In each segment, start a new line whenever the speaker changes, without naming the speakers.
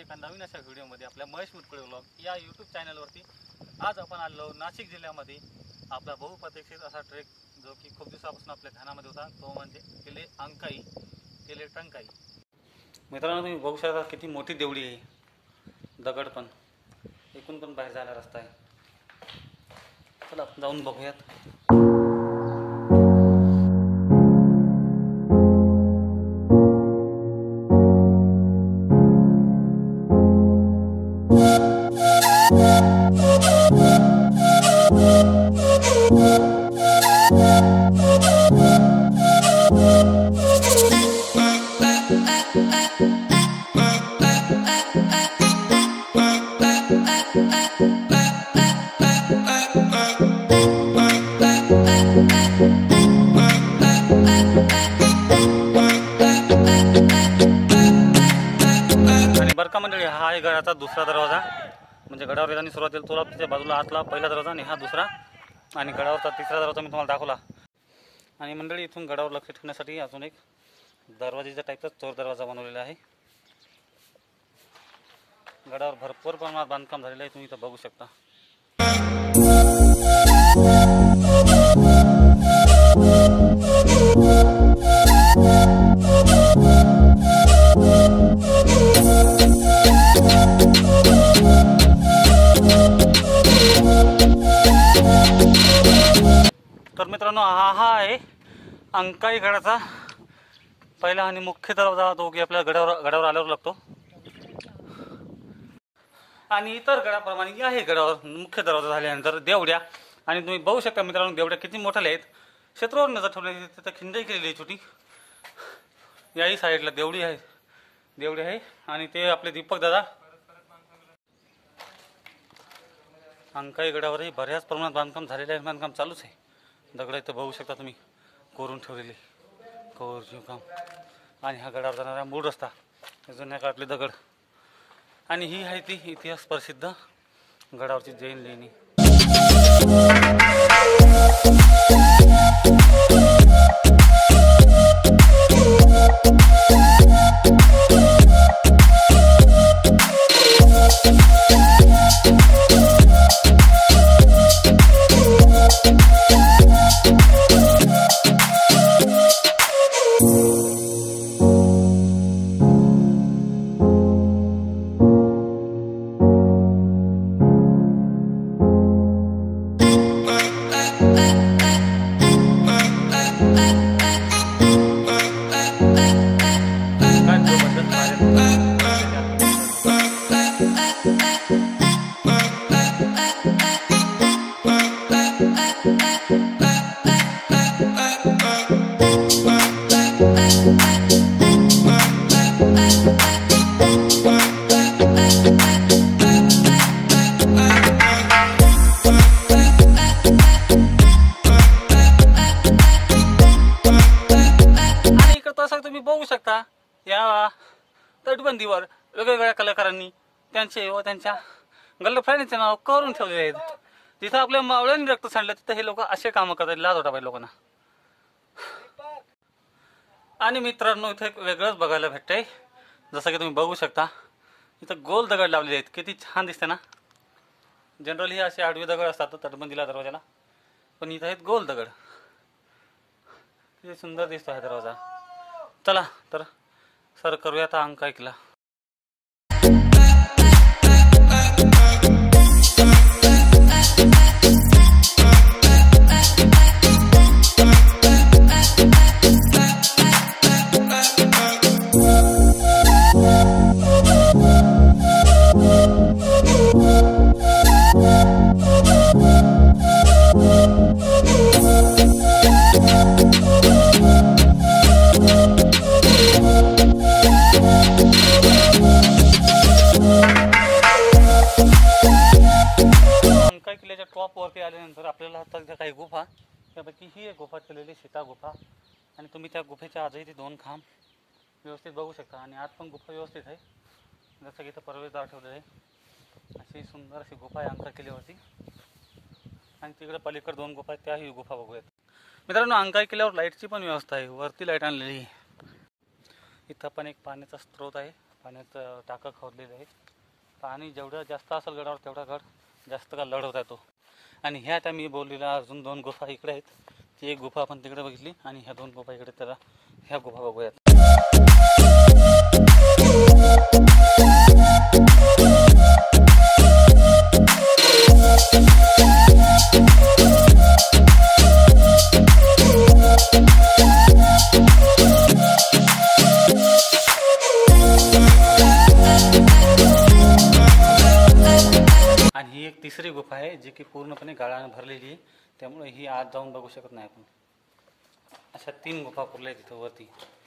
एका नवीन अशा व्हिडिओमध्ये आपल्या महेश मुटकुळे व्लॉग या यूट्यूब चॅनलवरती आज आपण आलो नाशिक जिल्ह्यामध्ये आपला बहुप्रतीक्षित असा ट्रेक जो की खूप दिवसापासून आपल्या ध्यानामध्ये होता, तो म्हणजे किल्ले अंकाई किल्ले टंकाई। मित्रांनो, तुम्ही बघू शकता किती मोठी देवळी आहे, दगड पण एकूण पण बाहेर जायला रस्ता आहे। चला जाऊन बघूयात। बरका मंडळी, हा आहे गडाचा दुसरा दरवाजा, म्हणजे गडावर येताना सुरुवातीला तोलाच्या बाजूला आतला पहिला दरवाजा आणि हा दुसरा, आणि गडावरचा तिसरा दरवाजा मी तुम्हाला दाखवला। आणि मंडळी, इथून गडावर लक्ष ठेवण्यासाठी अजून एक दरवाजाच्या टाईपचा चोर दरवाजा बनवलेला आहे। गडावर भरपूर प्रमाणात बांधकाम झालेलं आहे, तुम्ही इथं बघू शकता। तर मित्रांनो, हा आहे अंकाई गडाचा पहिला आणि मुख्य दरवाजा, तो की आपल्याला गडावर आल्यावर लागतो। आणि इतर गडाप्रमाणे आहे गडावर मुख्य दरवाजा झाल्यानंतर देवड्या, आणि तुम्ही बघू शकता मित्रांनो देवड्या किती मोठ्या आहेत। क्षेत्रावर नजर ठेवण्याची तिथं खिंडाई केलेली आहे छोटी, याही साईडला देवडी आहे आणि ते आपले दीपक दादा। अंकाई गडावरही बऱ्याच प्रमाणात बांधकाम झालेले आहे, बांधकाम चालूच आहे। दगड इथं बघू शकता तुम्ही कोरून ठेवलेले, कोरीव काम। आणि हा गडावर जाणारा मूळ रस्ता, जुन्या काळातले दगड, आणि ही आहे ती इतिहास प्रसिद्ध गडावरची जैन लेणी। तुम्ही बघू शकता या तटबंदीवर वेगवेगळ्या कलाकारांनी त्यांचे व त्यांच्या गर्लफ्रेंडचे नाव करून ठेवलेले आहेत। जिथं आपल्या मावळ्यांनी रक्त सांडलं तिथं हे लोक असे कामं करतात, लाज वाटा पाहिजे लोकांना। आणि मित्रांनो, इथं एक वेगळंच बघायला भेटतंय, जसं की तुम्ही बघू शकता इथं गोल दगड लावलेले आहेत, किती छान दिसते ना। जनरली हे असे आडवे दगड असतात तटबंदीला दरवाजाला, पण इथं आहेत गोल दगड, किती सुंदर दिसतो हा दरवाजा। चला तर सर करूया आता अंकाई किल्ला। किल्ल्याच्या टॉप वरती आल्यानंतर आपल्याला आता इथे काही गुफा, त्यापैकी ही एक गुफा केलेली सीता गुफा, आणि तुम्ही त्या गुफेच्या आजही ते दोन खांब व्यवस्थित बघू शकता, आणि आत पण गुफा व्यवस्थित आहे, जसं की इथं प्रवेशद्वार ठेवलेलं आहे। अशी सुंदर अशी गुफा आहे अंकाई किल्ल्यावरती, आणि तिकडे पलीकडे दोन गुफा आहेत, त्याही गुफा बघूयात। मित्रांनो, अंकाई किल्ल्यावर लाईटची पण व्यवस्था आहे, वरती लाईट आणलेली आहे। इथं पण एक पाण्याचा स्रोत आहे, पाण्याचं टाकं खोदलेलं आहे. पाणी जेवढं जास्त असेल गडावर तेवढा गड जास्त का लढवता येतो. आणि ह्या त्या मी बोललेल्या अजून 2 गुफा इकडे आहेत. ती एक गुफा आपण तिकडे बघितली आणि ह्या 2 गुफा इकडे, त्याला ह्या गुफा बघूयात. आणि ही एक तिसरी गुफा आहे जी की पूर्णपणे गाळाने भरलेली आहे, त्यामुळे ही आत जाऊन बघू शकत नाही आपण. अशा 3 गुफा पुरल्या आहेत तिथं वरती.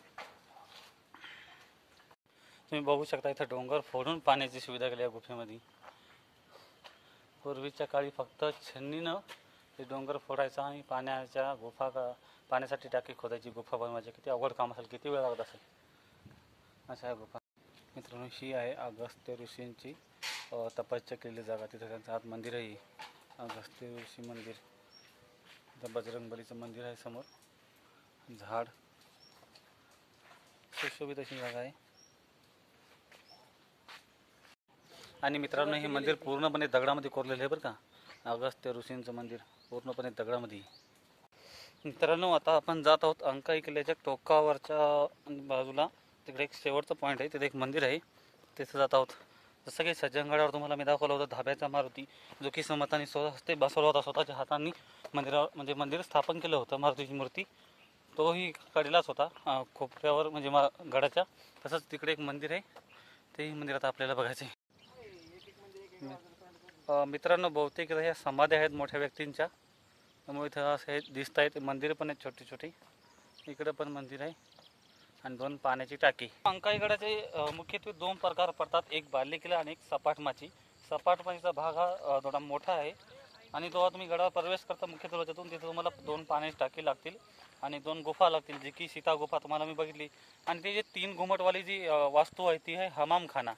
तुम्ही बघू शकता इथं डोंगर फोडून पाण्याची सुविधा केली आहे गुफेमध्ये. पूर्वीच्या काळी फक्त छन्नीनं ते डोंगर फोडायचा आणि पाण्याच्या पाण्यासाठी टाकी खोदायची, गुफा बनवायची. किती अवघड काम असेल, किती वेळ लागत असेल. अशा गुफा मित्रांनो, ही आहे अगस्त्य ऋषींची तपस्या केलेली जागा. तिथं त्यांचं आत मंदिर आहे, अगस्त्य ऋषी मंदिर. इथं बजरंगबलीचं मंदिर आहे समोर, झाड, सुशोभित अशी जागा आहे. आणि मित्रांनो, हे मंदिर पूर्णपणे दगडामध्ये कोरलेलं आहे बरं का. अगस्त्य ऋषींचं मंदिर पूर्णपणे दगडामध्ये. मित्रांनो, आता आपण जात आहोत अंकाई किल्ल्याच्या टोकावरच्या बाजूला. तिकडे एक शेवटचं पॉईंट आहे, तिथे एक मंदिर आहे, तिथे जात आहोत. जसं की सज्जनगडावर तुम्हाला मी दाखवलं होतं धाब्याचा मारुती, जो की समर्थांनी स्वहस्ते बसवला होता, स्वतःच्या हातांनी मंदिरावर म्हणजे मंदिर स्थापन केलं होतं. मारुतीची मूर्ती तोही कडेलाच होता, खोपऱ्यावर म्हणजे गडाच्या. तसंच तिकडे एक मंदिर आहे, तेही मंदिरात आपल्याला बघायचं आहे. मित्रांनो, बहुतेक ह्या समाध्या आहेत मोठ्या व्यक्तींच्या, त्यामुळे इथं असे दिसत आहेत. मंदिर पण आहेत छोटी छोटी. इकडं पण मंदिर आहे आणि 2 पाण्याची टाकी. अंकाई गडाचे मुख्यत्वे 2 प्रकार पडतात, एक बालेकिल्ला किल्ला आणि एक सपाट माची. सपाट माचीचा भाग हा थोडा मोठा आहे आणि जेव्हा तुम्ही गडावर प्रवेश करता मुख्य दरवाजातून, तिथे तुम्हाला 2 पाण्याची टाकी लागतील आणि 2 गुफा लागतील, जी की सीता गुफा तुम्हाला मी बघितली. आणि ती जी 3 घुमटवाली जी वास्तू आहे ती आहे हमामखाना.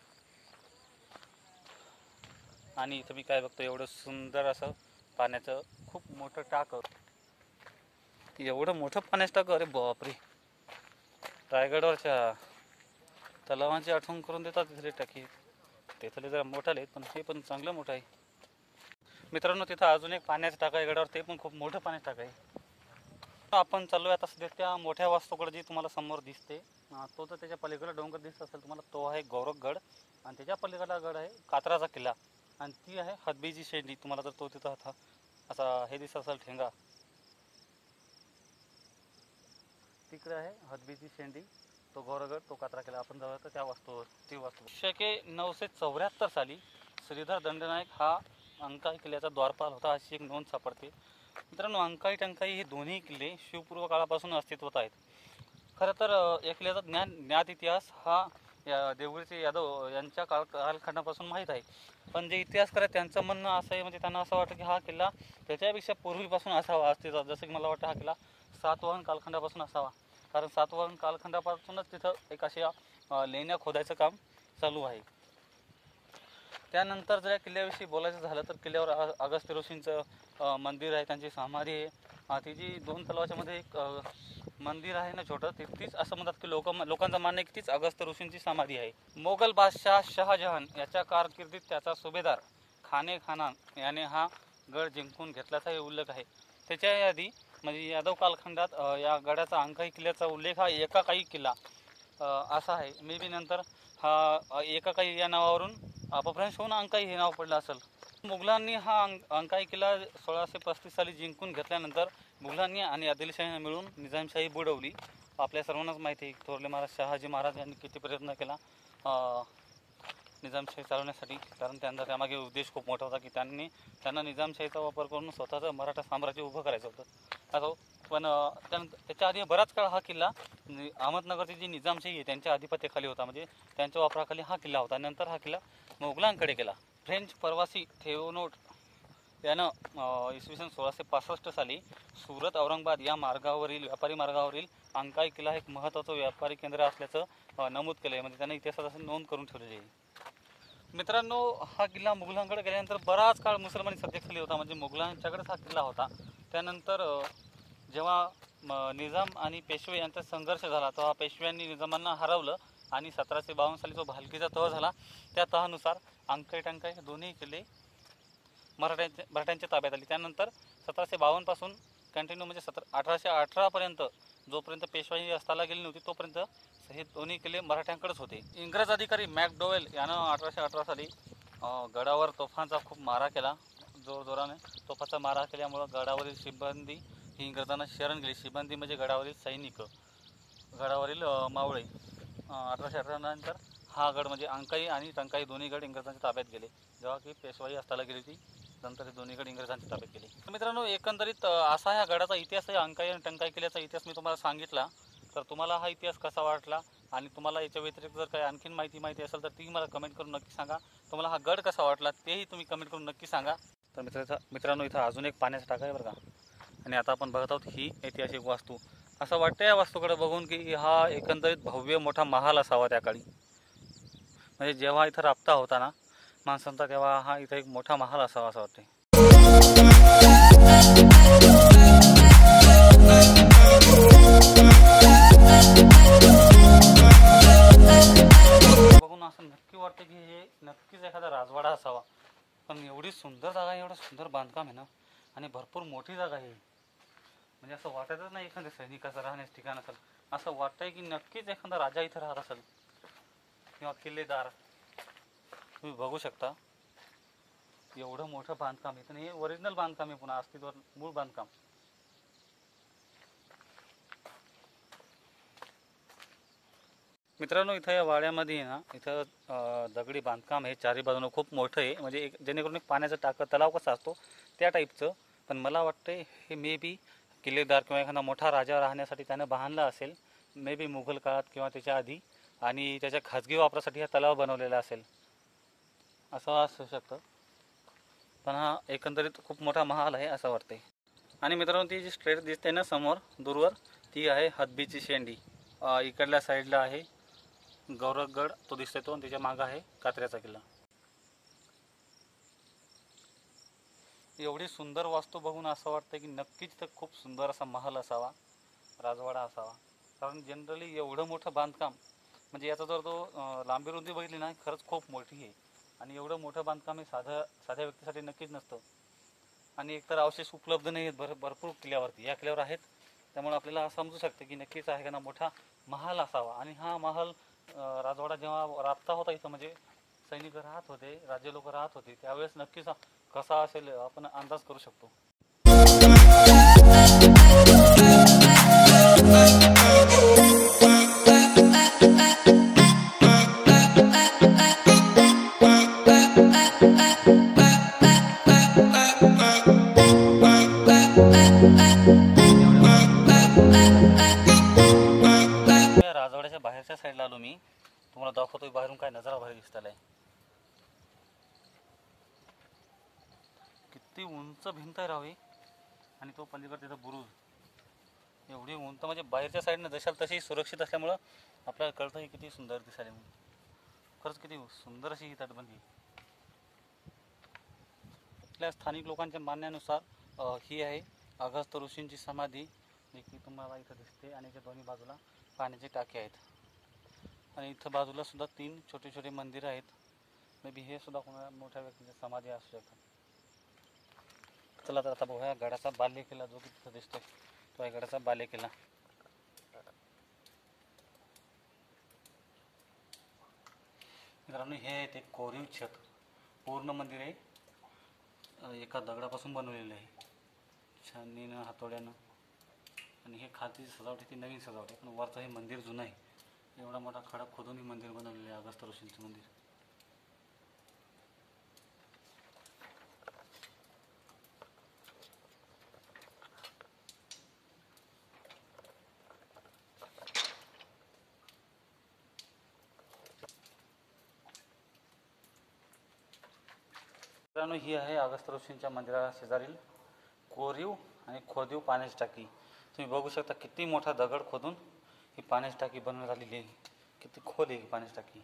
आणि इथं मी काय बघतो, एवढं सुंदर असं पाण्याचं खूप मोठं टाकं, एवढं मोठं पाण्याचं टाकं. अरे बापरे, रायगडावरच्या तलावांची आठवण करून देतात तिथले टाकी. तिथले जरा मोठा आहेत पण हे पण चांगलं मोठं आहे. मित्रांनो, तिथं अजून एक पाण्याचं टाकं आहे गडावर, ते पण खूप मोठं पाण्याचं टाकं आहे. आपण चाललो आहे आता सध्या त्या मोठ्या वास्तूकडे जी तुम्हाला समोर दिसते, तो तर त्याच्या पलीकडे डोंगर दिसत असेल तुम्हाला, तो आहे गौरवगड. आणि त्याच्या पलीकडला गड आहे कात्राचा किल्ला. आणि ती आहे हदबीची शेंडी. तुम्हाला जर तो तिथं आता असा हे दिसत असेल ठेंगा, तिकडे आहे हदबीची शेंडी, तो गौरवगड, तो कात्रा किल्ला. आपण जाऊया तर त्या ती वास्तू. शके 974 साली श्रीधर दंडनायक हा अंकाई किल्ल्याचा द्वारपाल होता, अशी एक नोंद सापडते. मित्रांनो, अंकाई टंकाई हे दोन्ही किल्ले शिवपूर्व काळापासून अस्तित्वात आहेत. खरं तर या किल्ल्याचा ज्ञात इतिहास हा या देवळीचे यादव यांच्या कालखंडापासून माहीत आहे. पण जे इतिहासकार आहेत त्यांचं म्हणणं असं आहे, म्हणजे त्यांना असं वाटतं की हा किल्ला त्याच्यापेक्षा पूर्वीपासून असावा अस्तित्वात. जसं की मला वाटतं हा किल्ला सातवाहन कालखंडापासून असावा, कारण सातवाहन कालखंडापासूनच तिथं एक अशा लेण्या खोदायचं काम चालू आहे. त्यानंतर जर या किल्ल्याविषयी बोलायचं झालं तर किल्ल्यावर अगस्त्य ऋषींचं मंदिर आहे, त्यांची समाधी आहे. ती जी 2 तलावाच्या मध्ये एक मंदिर आहे ना छोटं, तीच असं म्हणतात की लोकांचं मानणं आहे की तीच अगस्त्य ऋषींची समाधी आहे. मोगल बादशाह शहाजहान याच्या कारकिर्दीत त्याचा सुभेदार खाने खानान याने हा गड जिंकून घेतल्याचाही उल्लेख आहे. त्याच्या आधी म्हणजे यादव कालखंडात या गडाचा अंकाई किल्ल्याचा उल्लेख हा एकाकाई किल्ला असा आहे. मे बी नंतर हा एकाकाई या नावावरून अपभ्रंश होऊन अंकाई हे नाव पडलं असेल. मुघलांनी हा अंकाई किल्ला 1635 साली जिंकून घेतल्यानंतर मुघलांनी आणि आदिलशाहीने मिळून निजामशाही बुडवली. आपल्या सर्वांनाच माहिती आहे थोरले महाराज शहाजी महाराज यांनी किती प्रयत्न केला निजामशाही चालवण्यासाठी, कारण त्यांचा त्यामागे उद्देश खूप मोठा होता की त्यांना निजामशाहीचा वापर करून स्वतःचं मराठा साम्राज्य उभं करायचं होतं. असो, पण त्याच्या आधी बराच काळ हा किल्ला अहमदनगरची जी निजामशाही आहे त्यांच्या आधिपत्याखाली होता, म्हणजे त्यांच्या वापराखाली हा किल्ला होता. नंतर हा किल्ला मोगलांकडे गेला. फ्रेंच प्रवासी थेओनोट यानं इसवी सन 1665 साली सुरत औरंगाबाद या मार्गावरील व्यापारी मार्गावरील अंकाई किल्ला एक महत्त्वाचं व्यापारी केंद्र असल्याचं नमूद केलं आहे, म्हणजे त्यांनी इतिहासात असं नोंद करून ठेवलेली आहे. मित्रांनो, हा किल्ला मुघलांकडे गेल्यानंतर बराच काळ मुसलमानी सत्तेखाली होता, म्हणजे मुघलांच्याकडेच हा किल्ला होता. त्यानंतर जेव्हा निजाम आणि पेशवे यांचा संघर्ष झाला तेव्हा पेशव्यांनी निजामांना हरवलं आणि 1752 साली जो भालकीचा तह झाला त्या तहानुसार अंकाई टंकाई हे दोन्ही किल्ले मराठ्यांच्या ताब्यात आली. त्यानंतर 1752 पासून कंटिन्यू म्हणजे 1818 पर्यंत जोपर्यंत पेशवाई अस्ताला गेली नव्हती तोपर्यंत हे दोन्ही किल्ले मराठ्यांकडेच होते. इंग्रज अधिकारी मॅकडोवेल यानं 1818 साली गडावर तोफांचा खूप मारा केला. जोरजोराने तोफाचा मारा केल्यामुळं गडावरील शिबंदी ही इंग्रजांना शरण गेली. शिबंदी म्हणजे गडावरील सैनिक, गडावरील मावळे. 1818 नंतर हा गड म्हणजे अंकाई आणि टंकाई दोन्ही गड इंग्रजांच्या ताब्यात गेले. जेव्हा की पेशवाई अस्ताला गेली होती नंतर हे दोन्ही गड इंग्रजांच्या ताब्यात गेले. मित्रांनो, एकंदरीत असा ह्या गडाचा इतिहास आहे. अंकाई आणि टंकाई किल्ल्याचा इतिहास मी तुम्हाला सांगितला. तर तुम्हाला हा इतिहास कसा वाटला आणि तुम्हाला याच्या व्यतिरिक्त जर काही आणखीन माहिती असेल तर ती मला कमेंट करून नक्की सांगा. तुम्हाला हा गड कसा वाटला तेही तुम्ही कमेंट करून नक्की सांगा. तर मित्रांनो, इथं अजून एक पाण्याचा टाका आहे बरं का. आणि आता आपण बघत आहोत ही ऐतिहासिक वास्तू. असं वाटतं या वास्तूकडे बघून की हा एकंदरीत भव्य मोठा महाल असावा त्या काळी. म्हणजे जेव्हा इथं राबता होता ना माणसांचा तेव्हा हा इथं एक मोठा महाल असावा असं वाटते. बघून असं नक्की वाटतं की हे नक्कीच एखादा राजवाडा असावा. पण एवढी सुंदर जागा आहे, एवढं सुंदर बांधकाम आहे ना आणि भरपूर मोठी जागा आहे. म्हणजे असं वाटतच नाही एखाद्या सैनिकाचं राहण्याचं ठिकाण असेल. असं वाटतंय की नक्कीच एखादा राजा इथं राहत असेल किंवा किल्लेदार. तुम्ही बघू शकता एवढं मोठं बांधकाम आहे. हे ओरिजिनल बांधकाम आहे, पुन्हा अस्तित्व मूळ बांधकाम. मित्रांनो, इथं या वाड्यामध्ये ना इथं दगडी बांधकाम आहे. चारी बाजूनं खूप मोठं आहे. म्हणजे एक जेणेकरून एक पाण्याचा टाका तलाव कसा असतो त्या टाईपचं. पण मला वाटतं हे मे बी किल्लेदार किंवा एखादा मोठा राजा राहण्यासाठी त्यानं बांधलं असेल. मे बी मुघल काळात किंवा त्याच्या आधी. आणि त्याच्या खाजगी वापरासाठी हा तलाव बनवलेला असेल असं असू शकतं. पण हा एकंदरीत खूप मोठा महाल आहे असं वाटते. आणि मित्रांनो, ती जी स्ट्रेट दिसते ना समोर दूरवर ती आहे हदबीची शेंडी. इकडल्या साईडला आहे गौरवगड तो दिसतोय तो, आणि त्याच्या मागं आहे कात्र्याचा किल्ला. एवढी सुंदर वास्तू बघून असं वाटतं की नक्कीच तर खूप सुंदर असा महल असावा, राजवाडा असावा. कारण जनरली एवढं मोठं बांधकाम म्हणजे याचा जर तो लांबी रुंदी बघितली ना खरंच खूप मोठी आहे. आणि एवढं मोठं बांधकाम हे साध्या व्यक्तीसाठी नक्कीच नसतं. आणि एकतर अवशेष उपलब्ध नाही आहेत भरपूर किल्ल्यावरती. या किल्ल्यावर आहेत, त्यामुळे आपल्याला समजू शकते की नक्कीच आहे का ना मोठा महाल असावा. आणि हा महाल राजवाडा जेव्हा राबता होता इथं म्हणजे सैनिक राहत होते, राज्य लोक राहत होते त्यावेळेस नक्कीच कसा असेल आपण अंदाज करू शकतो. राजवाड्याच्या बाहेरच्या साईडला आलो मी. तुम्हाला दाखवतोय बाहेरून काय नजारा भारी दिसताय. किती उंच भिंत आहे राहावी. आणि तो पलीकडे तिथं बुरुज एवढी उंच म्हणजे बाहेरच्या साईडनं जशाल तशी सुरक्षित असल्यामुळं आपल्याला कळतं ही किती सुंदर दिसायला. म्हणून खरंच किती सुंदर अशी ही तटबंदी. इथल्या स्थानिक लोकांच्या मानण्यानुसार ही आहे अगस्त्य ऋषींची समाधी, जी की तुम्हाला इथं दिसते. आणि इथे दोन्ही बाजूला पाण्याचे टाके आहेत. आणि इथं बाजूला सुद्धा 3 छोटे छोटे मंदिरं आहेत. मे बी हे सुद्धा कोणा मोठ्या व्यक्तीची समाधी असू शकतात. चला तर आता बघूया गडाचा बाल्य किल्ला जो की तिथं दिसतोय तो आहे गडाचा बाल्य किल्ला. मित्रांनो, हे आहे ते कोरीव छत. पूर्ण मंदिर आहे एका दगडापासून बनवलेलं आहे, छानीनं हातोड्यानं. आणि हे खालची सजावट आहे ती नवीन सजावट आहे, पण वरचं हे मंदिर जुनं आहे. एवढा मोठा खडक खोदून हे मंदिर बनवलेलं आहे अगस्त्य ऋषींचं मंदिर. मित्रांनो, ही आहे अगस्त्य ऋषींच्या मंदिरा शेजारील कोरीव आणि खोदीव पाण्याची टाकी. तुम्ही बघू शकता किती मोठा दगड खोदून ही पाण्याची टाकी बनवण्यात आलेली आहे. किती खोल आहे ही पाण्याची टाकी.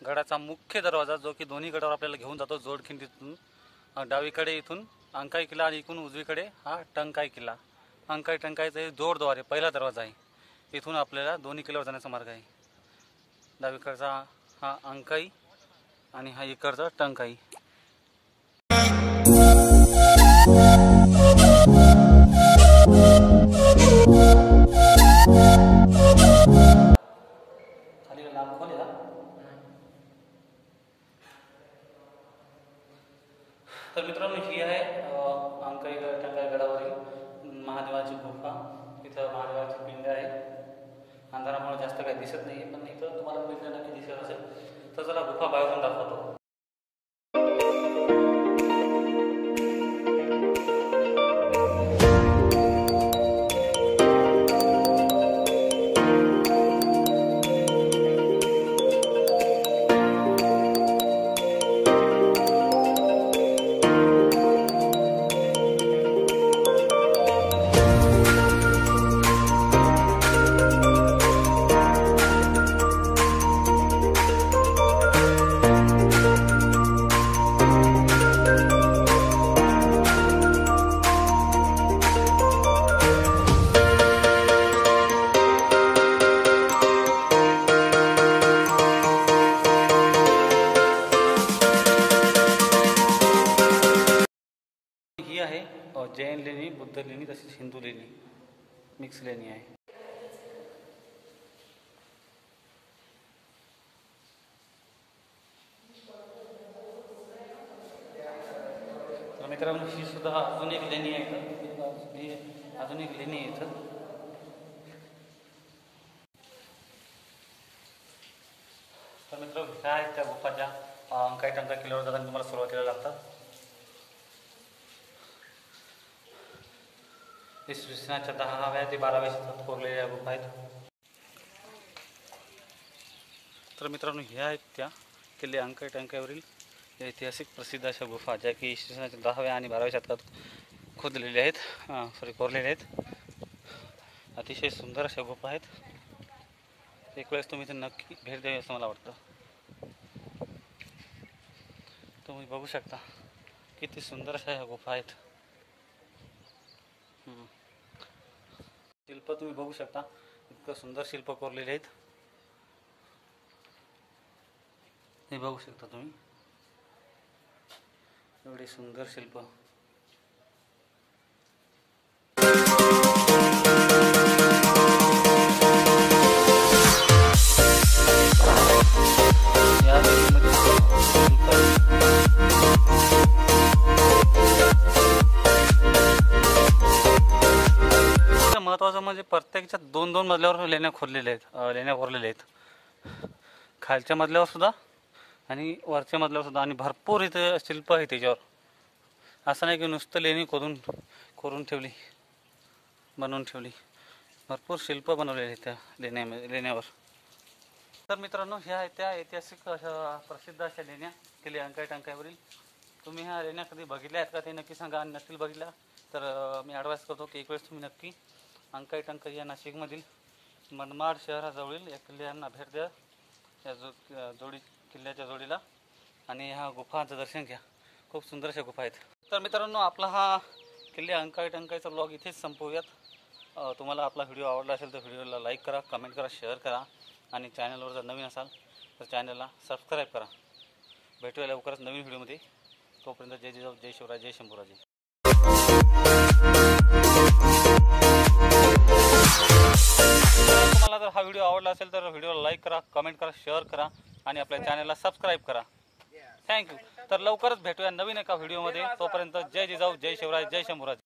गडाचा मुख्य दरवाजा जो की दोन्ही गडावर आपल्याला घेऊन जातो जोडखिंडीतून. डावीकडे इथून अंकाई किल्ला आणि इथून उजवीकडे हा टंकाई किल्ला. अंकाई टंकाईचा हे जोडद्वार आहे, पहिला दरवाजा आहे. इथून आपल्याला दोन्ही किल्ल्यावर जाण्याचा मार्ग आहे. डावीकडचा हा अंकाई आणि हा इकडचा टंकाई. तर मित्रांनो, ही आहे अंकाई टंकाई गडावरील महादेवाची गुफा. इथं महादेवाची पिंड आहे. अंधारामुळे जास्त काही दिसत नाही, पण इथं तुम्हाला पिंड नक्की दिसत असेल. तर चला गुफा बाहेरून दाखवतो. ही आहे जैन लेणी, बुद्ध लेणी, तसेच हिंदू लेणी, मिक्स लेणी आहे. तर मित्रांनो, ही सुद्धा अजून एक लेणी आहे इथं. अजून एक लेणी आहे इथं. तर मित्रांनो, ह्या आहेत त्या गुफाच्या अंकाई टंकाई किल्ल्यावर जाताना तुम्हाला सुरुवातीला लागतात. इसवी सनाच्या 10व्या ते 12व्या शतकात कोरलेल्या गुफा आहेत. तर मित्रांनो, ह्या आहेत त्या किल्ले अंकाई टंकाईवरील ऐतिहासिक प्रसिद्ध अशा गुफा, ज्या की इसवी सनाच्या 10व्या आणि 12व्या शतकात खोदलेल्या आहेत, कोरलेल्या आहेत. अतिशय सुंदर अशा गुफा आहेत. एक वेळेस तुम्ही इथे नक्की भेट द्यावी असं मला वाटतं. तुम्ही बघू शकता किती सुंदर अशा ह्या गुफा आहेत. शिल्प तुम्ही बघू शकता, इतकं सुंदर शिल्प कोरलेले आहेत. हे बघू शकता तुम्ही, एवढे सुंदर शिल्प. महत्त्वाचं म्हणजे प्रत्येकच्या 2-2 मजल्यावर लेण्या खोदलेल्या आहेत, लेण्या कोरलेल्या आहेत. खालच्या मजल्यावर सुद्धा आणि वरच्या मजल्यावर सुद्धा. आणि भरपूर इथे शिल्प आहे त्याच्यावर. असं नाही की नुसतं लेणी कोरून ठेवली, बनवून ठेवली. भरपूर शिल्प बनवलेले आहेत त्या लेण्यावर. तर मित्रांनो, ह्या आहेत त्या ऐतिहासिक अशा प्रसिद्ध अशा लेण्या, किल्ले अंकाई टंकाईवरील. तुम्ही ह्या लेण्या कधी बघितल्या आहेत का ते नक्की सांगा. आणि नक्की बघितल्या तर मी ॲडवाईस करतो की एक वेळेस तुम्ही नक्की अंकाई टंकाई या नाशिकमधील मनमाड शहराजवळील या किल्ल्यांना भेट द्या, या किल्ल्याच्या जोडीला, आणि ह्या गुफांचं दर्शन घ्या. खूप सुंदर अशा गुफा आहेत. तर मित्रांनो, आपला हा किल्ले अंकाई टंकाईचा ब्लॉग इथेच संपवूयात. तुम्हाला आपला व्हिडिओ आवडला असेल तर व्हिडिओला लाईक करा, कमेंट करा, शेअर करा. आणि चॅनलवर जर नवीन असाल तर चॅनलला सबस्क्राईब करा. भेटूया लवकरच नवीन व्हिडिओमध्ये. तोपर्यंत जय जिजाऊ, जय शिवराय, जय शंभूराजे. तुम्हाला जर हा व्हिडिओ आवडला असेल तर व्हिडिओला लाईक करा, कमेंट करा, शेअर करा आणि आपल्या चॅनलला सबस्क्राईब करा. थँक्यू. तर लवकरच भेटूया नवीन एका व्हिडिओमध्ये. तोपर्यंत जय जिजाऊ, जय शिवराय, जय शंभूराजे.